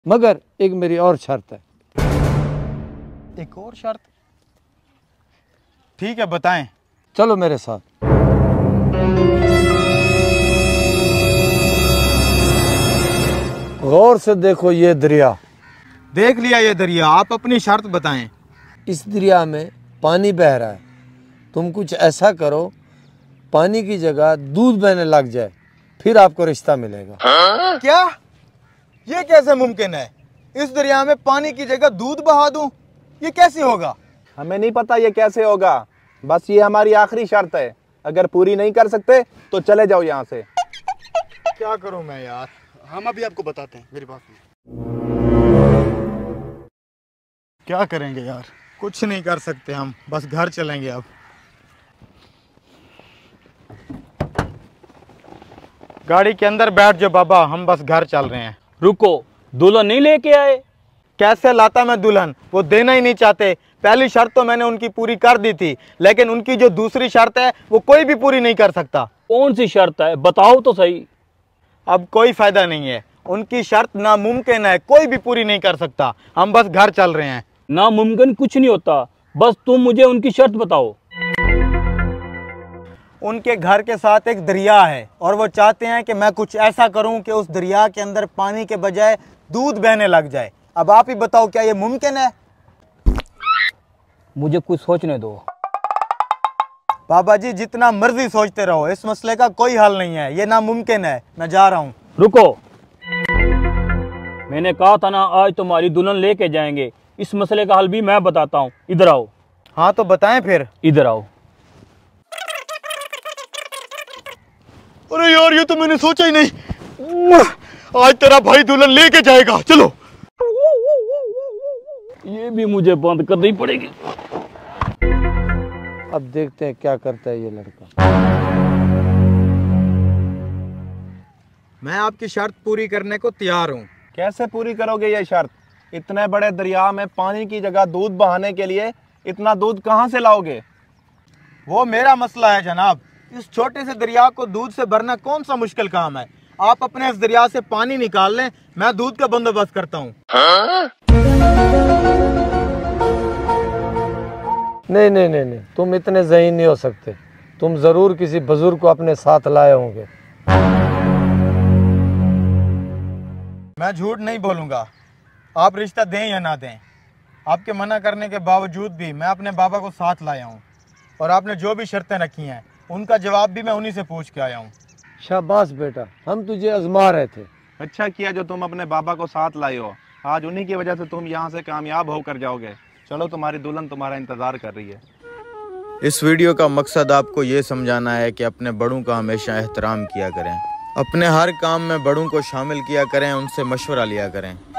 मगर एक मेरी और शर्त है। एक और शर्त? ठीक है, बताएं। चलो मेरे साथ। गौर से देखो ये दरिया। देख लिया ये दरिया, आप अपनी शर्त बताएं। इस दरिया में पानी बह रहा है, तुम कुछ ऐसा करो पानी की जगह दूध बहने लग जाए, फिर आपको रिश्ता मिलेगा। क्या? ये कैसे मुमकिन है? इस दरिया में पानी की जगह दूध बहा दूं? ये कैसे होगा? हमें नहीं पता ये कैसे होगा, बस ये हमारी आखिरी शर्त है। अगर पूरी नहीं कर सकते तो चले जाओ यहाँ से। क्या करूं मैं यार? हम अभी आपको बताते हैं, मेरी बात सुनो। क्या करेंगे यार? कुछ नहीं कर सकते हम, बस घर चलेंगे अब। गाड़ी के अंदर बैठ जाओ बाबा, हम बस घर चल रहे हैं। रुको, दुल्हन नहीं लेके आए? कैसे लाता मैं दुल्हन? वो देना ही नहीं चाहते। पहली शर्त तो मैंने उनकी पूरी कर दी थी, लेकिन उनकी जो दूसरी शर्त है वो कोई भी पूरी नहीं कर सकता। कौन सी शर्त है, बताओ तो सही। अब कोई फायदा नहीं है, उनकी शर्त नामुमकिन है, कोई भी पूरी नहीं कर सकता। हम बस घर चल रहे हैं। नामुमकिन कुछ नहीं होता, बस तुम मुझे उनकी शर्त बताओ। उनके घर के साथ एक दरिया है और वो चाहते हैं कि मैं कुछ ऐसा करूं कि उस दरिया के अंदर पानी के बजाय दूध बहने लग जाए। अब आप ही बताओ, क्या ये मुमकिन है? मुझे कुछ सोचने दो। बाबा जी, जितना मर्जी सोचते रहो, इस मसले का कोई हल नहीं है, ये नामुमकिन है। मैं जा रहा हूँ। रुको, मैंने कहा था ना आज तुम्हारी दुल्हन लेके जाएंगे। इस मसले का हल भी मैं बताता हूँ, इधर आओ। हाँ तो बताएं फिर। इधर आओ। अरे यार, ये तो मैंने सोचा ही नहीं। आज तेरा भाई दुल्हन लेके जाएगा, चलो। ये भी मुझे बंद करनी पड़ेगी। अब देखते हैं क्या करता है ये लड़का। मैं आपकी शर्त पूरी करने को तैयार हूँ। कैसे पूरी करोगे ये शर्त? इतने बड़े दरिया में पानी की जगह दूध बहाने के लिए इतना दूध कहाँ से लाओगे? वो मेरा मसला है जनाब। इस छोटे से दरिया को दूध से भरना कौन सा मुश्किल काम है? आप अपने इस दरिया से पानी निकाल लें, मैं दूध का बंदोबस्त करता हूँ। नहीं नहीं नहीं नहीं, तुम इतने ज़हीन नहीं हो सकते। तुम ज़रूर किसी बुजुर्ग को अपने साथ लाए होंगे। मैं झूठ नहीं बोलूँगा। आप रिश्ता दें या ना दें, आपके मना करने के बावजूद भी मैं अपने बाबा को साथ लाया हूँ, और आपने जो भी शर्तें रखी हैं उनका जवाब भी मैं उन्हीं से पूछ के आया हूँ। शाबाश बेटा, हम तुझे आजमा रहे थे। अच्छा किया जो तुम अपने बाबा को साथ लाए हो। आज उन्हीं की वजह से तुम यहाँ से कामयाब होकर जाओगे। चलो, तुम्हारी दुल्हन तुम्हारा इंतजार कर रही है। इस वीडियो का मकसद आपको ये समझाना है कि अपने बड़ों का हमेशा एहतराम किया करें, अपने हर काम में बड़ों को शामिल किया करें, उनसे मशवरा लिया करें।